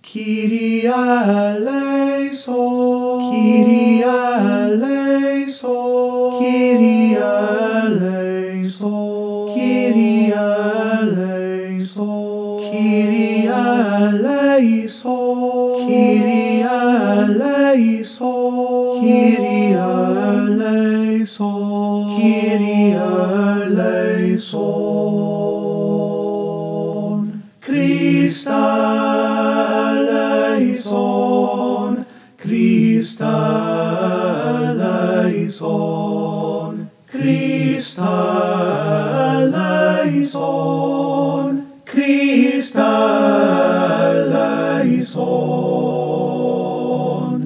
Kyrie eleison, Kyrie eleison, Kyrie eleison, Kyrie eleison, Kyrie eleison, Kyrie eleison, Kyrie eleison, Kyrie eleison. Christa eleison, Christa eleison, Christa eleison, Christa eleison.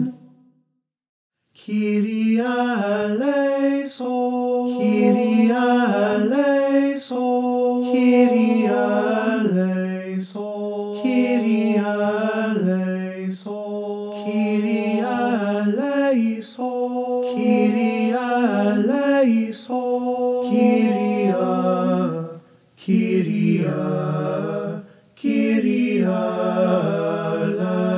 Kyrie eleison, Kyrie eleison, Kyrie eleison, Kyrie eleison, Kyrie eleison, Kyrie eleison, Kyrie eleison.